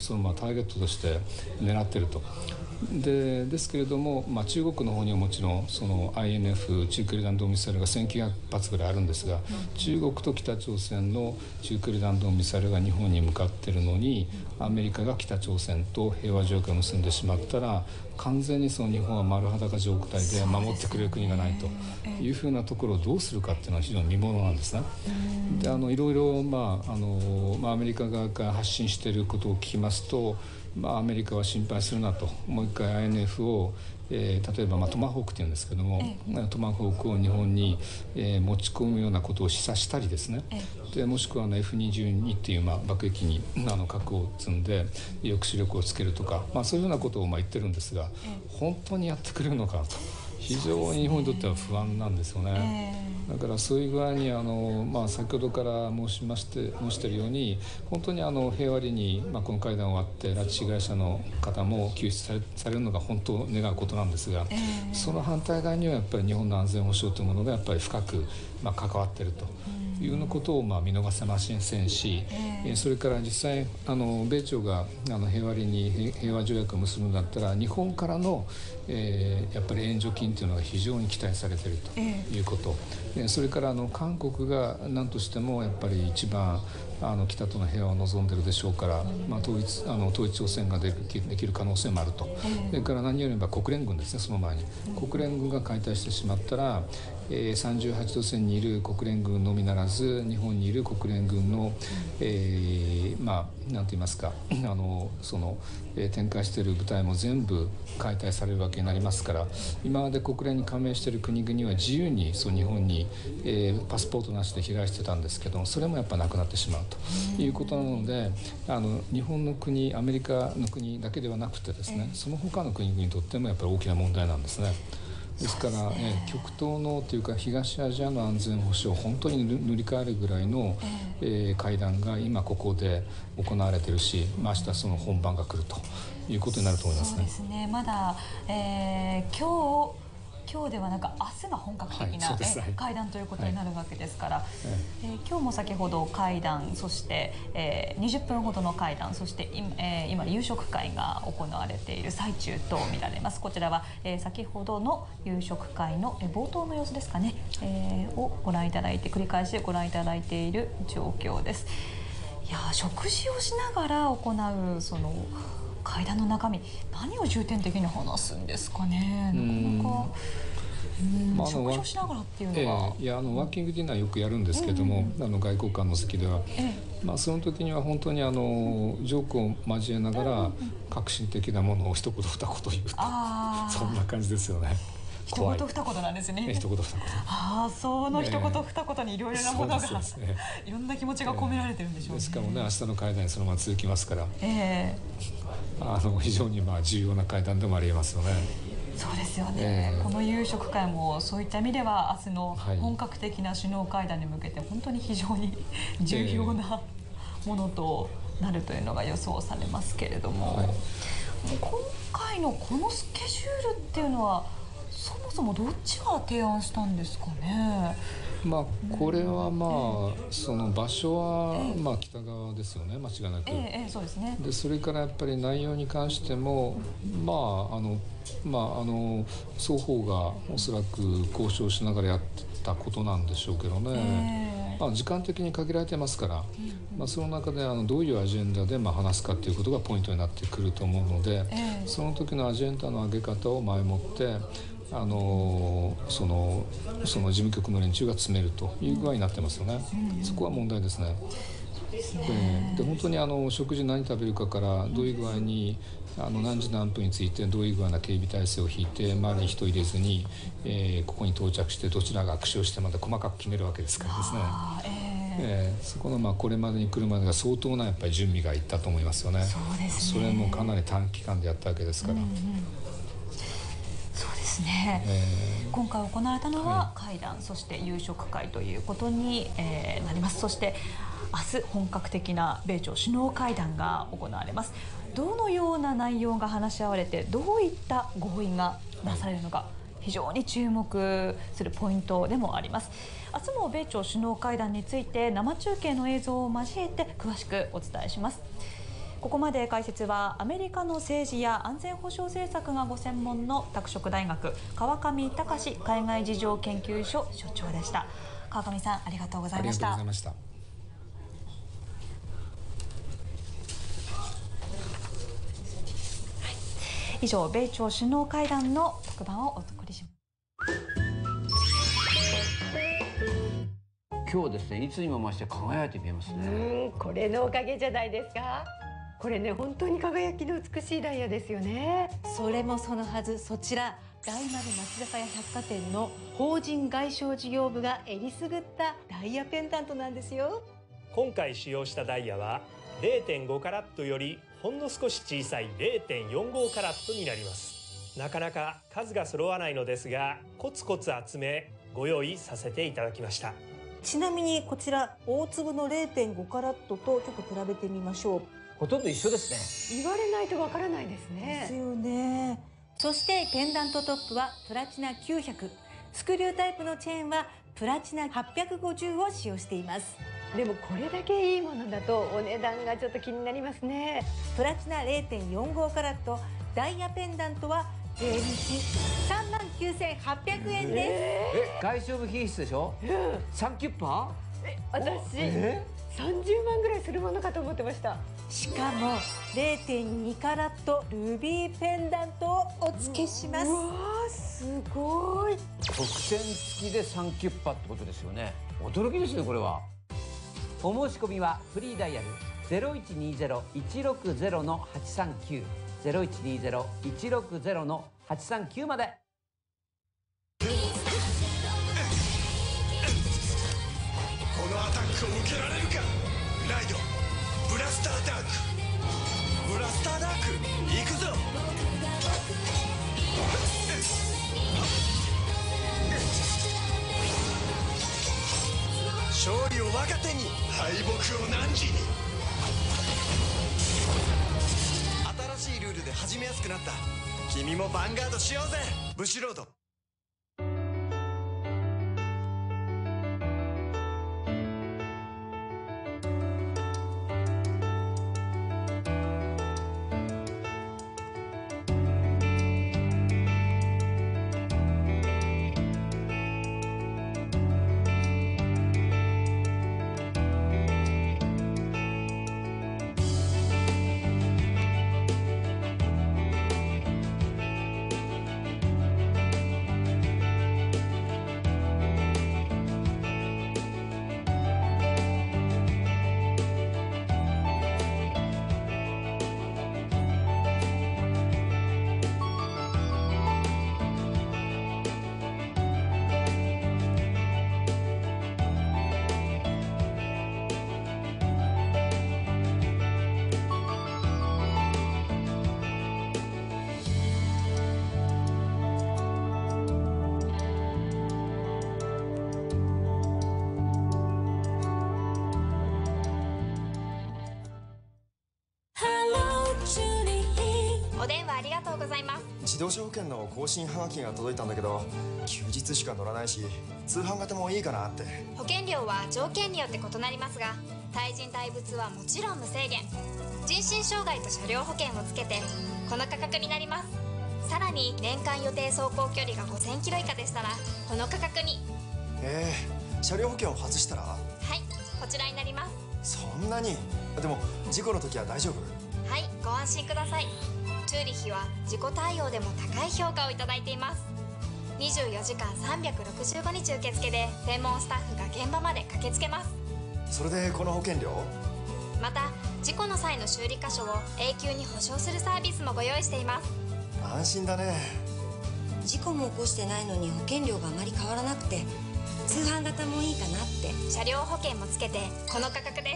そのターゲットとして狙っていると。ですけれども、中国の方にはもちろんその INF 中距離弾道ミサイルが1900発ぐらいあるんですが、中国と北朝鮮の中距離弾道ミサイルが日本に向かっているのに、アメリカが北朝鮮と平和条約を結んでしまったら、完全にその日本は丸裸状態で守ってくれる国がないというふうなところをどうするかっていうのは非常に見ものなんですね。でいろいろ、アメリカ側から発信していることを聞きますと、アメリカは心配するなと、もう一回 INF を、例えば、トマホークというんですけども、トマホークを日本に、持ち込むようなことを示唆したりですね、でもしくはF22 っていう、爆撃に核を積んで抑止力をつけるとか、そういうようなことを言ってるんですが、本当にやってくれるのかなと、非常に日本にとっては不安なんですよね。だからそういう具合に先ほどから申しているように、本当に平和裏に、この会談終わって拉致被害者の方も救出されるのが本当願うことなんですが、その反対側にはやっぱり日本の安全保障というものがやっぱり深く、関わっているというようなことを見逃せませんし、それから実際米朝が平和裏に平和条約を結ぶんだったら、日本からの、やっぱり援助金というのが非常に期待されているということ、それから韓国が何としてもやっぱり一番北との平和を望んでいるでしょうから、統一朝鮮ができる可能性もあると。それから何よりも国連軍ですね。その前に国連軍が解体してしまったら、38度線にいる国連軍のみならず、日本にいる国連軍の、なんて言いますか、展開している部隊も全部解体されるわけになりますから、今まで国連に加盟している国々は自由に日本に、パスポートなしで飛来してたんですけど、それもやっぱなくなってしまうということなので、日本の国、アメリカの国だけではなくてですね、その他の国々にとってもやっぱり大きな問題なんですね。ですから、極東のというか東アジアの安全保障を本当に塗り替えるぐらいの、会談が今ここで行われているし、明日その本番が来るということになると思いますね。 そうですね。まだ、今日ではなく明日が本格的な、会談ということになるわけですから、今日も先ほど会談、そして、20分ほどの会談、そして今夕食会が行われている最中と見られます。こちらは、先ほどの夕食会の、冒頭の様子ですかね、をご覧いただいて、繰り返しご覧いただいている状況です。いや、食事をしながら行うその会談の中身、何を重点的に話すんですかね。なかなか食事をしながらっていうのは、 ワーキングディナーよくやるんですけども、外交官の席では、その時には本当にジョークを交えながら、革新的なものを一言二言言うと、そんな感じですよね。 一言二言なんですね。 一言二言。 その一言二言にいろいろなものが、いろんな気持ちが込められてるんでしょうね。 しかもね、明日の会談にそのまま続きますから、非常に重要な会談でもありえますよね。 そうですよね。この夕食会もそういった意味では明日の本格的な首脳会談に向けて本当に非常に重要なものとなるというのが予想されますけれども、今回のこのスケジュールっていうのはそもそもどっちが提案したんですかね。 これはその場所は北側ですよね、間違いなく。 そうですね。 でそれからやっぱり内容に関しても双方がおそらく交渉しながらやってたことなんでしょうけどね。時間的に限られてますから、その中でどういうアジェンダで話すかということがポイントになってくると思うので、その時のアジェンダの上げ方を前もってその事務局の連中が詰めるという具合になってますよね。そこは問題ですね。で本当に食事何食べるかからどういう具合に何時何分についてどういう具合な警備体制を引いて周りに人入れずに、ここに到着してどちらが握手をしてまで細かく決めるわけですからですね。そこのこれまでに来るまでが相当なやっぱり準備がいったと思いますよね。 そうですね。 それもかなり短期間でやったわけですから。 そうですね。今回行われたのは会談、そして夕食会ということに、なります。そして明日本格的な米朝首脳会談が行われます。どのような内容が話し合われて、どういった合意がなされるのか、非常に注目するポイントでもあります。明日も米朝首脳会談について生中継の映像を交えて詳しくお伝えします。 ここまで解説はアメリカの政治や安全保障政策がご専門の拓殖大学川上隆海外事情研究所所長でした。川上さん、ありがとうございました。 ありがとうございました。 以上、米朝首脳会談の特番をお送りします。 今日ですね、いつにも増して輝いて見えますね。 これのおかげじゃないですか。これね、本当に輝きの美しいダイヤですよね。 それもそのはず、そちら大丸松坂屋百貨店の法人外商事業部がえりすぐったダイヤペンダントなんですよ。 今回使用したダイヤは 0.5 カラットよりほんの少し小さい 0.45 カラットになります。なかなか数が揃わないのですが、コツコツ集めご用意させていただきました。 ちなみにこちら大粒の 0.5 カラットとちょっと比べてみましょう。 ほとんど一緒です言われないとわからないですね。 ですよね。そしてペンダントトップはプラチナ900、スクリュータイプのチェーンはプラチナ850を使用しています。 でもこれだけいいものだとお値段がちょっと気になりますね。 プラチナ 0.45 カラットダイヤペンダントは税抜き39,800円です。 外商部品質でしょ。サンキュッパ私30万ぐらいするものかと思ってました。 しかも 0.2 カラットルビーペンダントをお付けします。 うわー、すごい。 特典付きでサンキュッパってことですよね。驚きですね、これは。お申し込みはフリーダイヤル 0120-160-839 0120-160-839 まで。 このアタックを受けられるか。ライドブラスターダーク、ブラスターダーク、行くぞ。勝利を若手に、敗北を汝に。新しいルールで始めやすくなった。君もヴァンガードしようぜ、ブシロード。 お電話ありがとうございます。 自動車保険の更新はがきが届いたんだけど、休日しか乗らないし通販型もいいかなって。 保険料は条件によって異なりますが、対人対物はもちろん無制限、人身障害と車両保険をつけてこの価格になります。さらに年間予定走行距離が5000キロ以下でしたらこの価格に。 車両保険を外したら？ はい、こちらになります。 そんなに？でも事故の時は大丈夫？ はい、ご安心ください。チューリヒは事故対応でも高い評価をいただいています。24時間365日受付で専門スタッフが現場まで駆けつけます。 それでこの保険料？ また事故の際の修理箇所を永久に保証するサービスもご用意しています。 安心だね。 事故も起こしてないのに保険料があまり変わらなくて通販型もいいかなって。 車両保険もつけてこの価格です。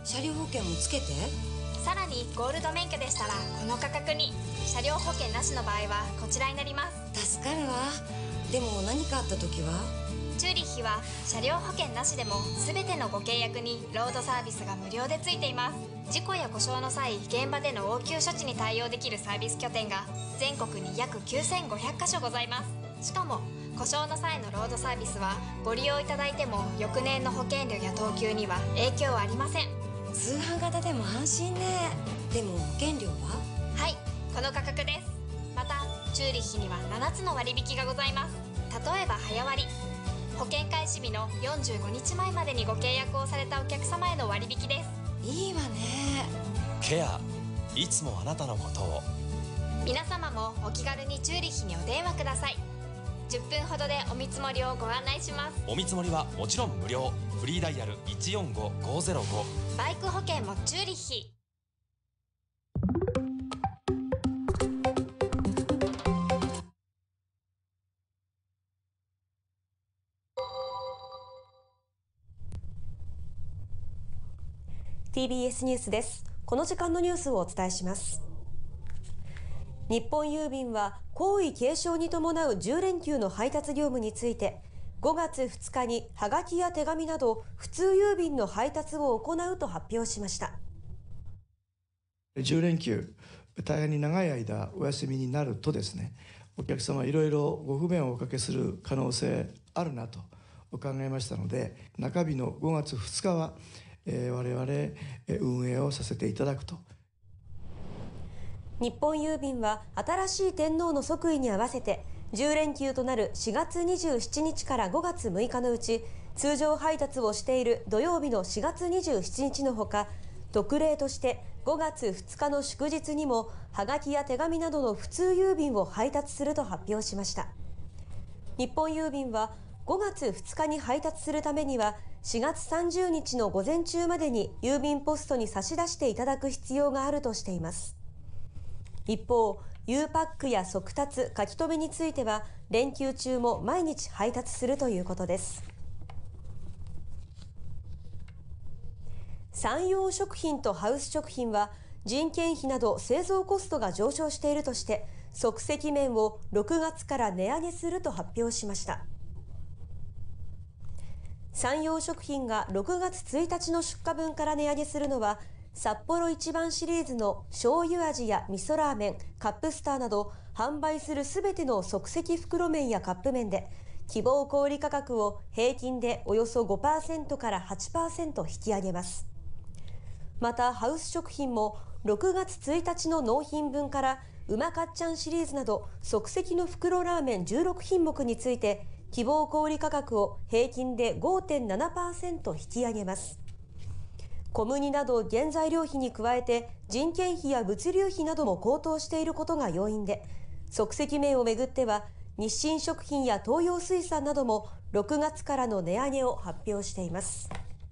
車両保険もつけて、 さらにゴールド免許でしたらこの価格に。車両保険なしの場合はこちらになります。 助かるわ。でも何かあった時は？ チューリッヒは車両保険なしでも全てのご契約にロードサービスが無料でついています。事故や故障の際、現場での応急処置に対応できるサービス拠点が全国に約9500カ所ございます。しかも故障の際のロードサービスはご利用いただいても翌年の保険料や等級には影響はありません。 通販型でも安心ね。 でも保険料は？ はい、この価格です。またチューリッヒには7つの割引がございます。例えば早割、保険開始日の45日前までにご契約をされたお客様への割引です。 いいわね。 ケア、いつもあなたのことを。 皆様もお気軽にチューリッヒにお電話ください。10分ほどでお見積もりをご案内します。 お見積もりはもちろん無料。フリーダイヤル145-505。 バイク保険もチューリッヒ。 TBS ニュースです。この時間のニュースをお伝えします。日本郵便は皇位継承に伴う10連休の配達業務について5月2日にはがきや手紙など普通郵便の配達を行うと発表しました。 10連休大変に長い間お休みになるとですね、お客様いろいろご不便をおかけする可能性あるなと考えましたので、中日の5月2日は我々運営をさせていただくと。 日本郵便は新しい天皇の即位に合わせて10連休となる4月27日から5月6日のうち通常配達をしている土曜日の4月27日のほか、特例として5月2日の祝日にもはがきや手紙などの普通郵便を配達すると発表しました。日本郵便は5月2日に配達するためには4月30日の午前中までに郵便ポストに差し出していただく必要があるとしています。一方、Uパックや速達、書き留めについては連休中も毎日配達するということです。三洋食品とハウス食品は人件費など製造コストが上昇しているとして即席麺を6月から値上げすると発表しました。三洋食品が6月1日の出荷分から値上げするのは札幌一番シリーズの醤油味や味噌ラーメン、カップスターなど販売するすべての即席袋麺やカップ麺で希望小売価格を平均でおよそ 5% から 8% 引き上げます。またハウス食品も6月1日の納品分からうまかっちゃんシリーズなど即席の袋ラーメン16品目について希望小売価格を平均で 5.7% 引き上げます。小麦など原材料費に加えて人件費や物流費なども高騰していることが要因で、即席麺をめぐっては日清食品や東洋水産なども6月からの値上げを発表しています。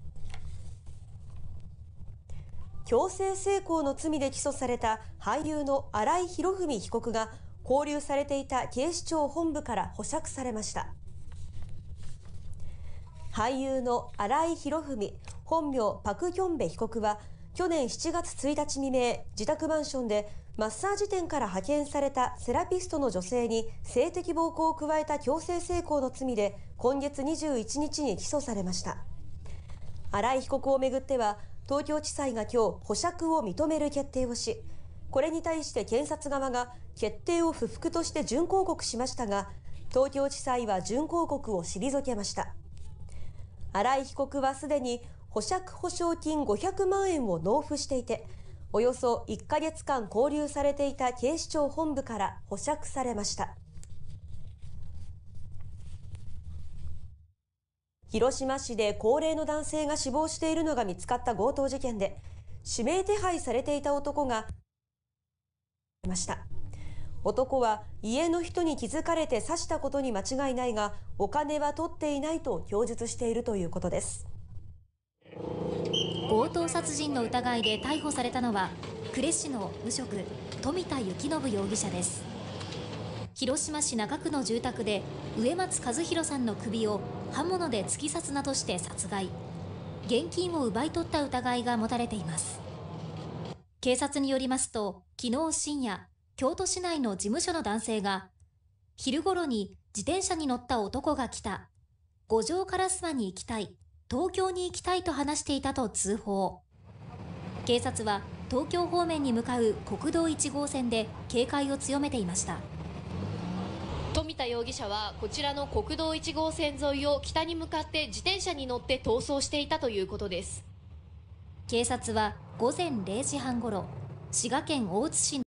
強制性交の罪で起訴された俳優の新井博文被告が勾留されていた警視庁本部から保釈されました。俳優の新井博文、本名パク・キョンベ被告は去年7月1日未明、自宅マンションでマッサージ店から派遣されたセラピストの女性に性的暴行を加えた強制性交の罪で今月21日に起訴されました。新井被告をめぐっては東京地裁が今日保釈を認める決定をし、これに対して検察側が決定を不服として準抗告しましたが、東京地裁は準抗告を退けました。新井被告はすでに保釈保証金500万円を納付していて、およそ1ヶ月間勾留されていた警視庁本部から保釈されました。広島市で高齢の男性が死亡しているのが見つかった強盗事件で、指名手配されていた男がいました。男は家の人に気づかれて刺したことに間違いないが、お金は取っていないと供述しているということです。 強盗殺人の疑いで逮捕されたのは呉市の無職富田幸信容疑者です。広島市中区の住宅で植松和弘さんの首を刃物で突き刺すなどして殺害、現金を奪い取った疑いが持たれています。警察によりますと、昨日深夜、京都市内の事務所の男性が昼頃に自転車に乗った男が来た、五条烏丸に行きたい、東京に行きたいと話していたと通報。警察は東京方面に向かう国道1号線で警戒を強めていました。 富田容疑者はこちらの国道1号線沿いを北に向かって自転車に乗って逃走していたということです。 警察は午前0時半ごろ、 滋賀県大津市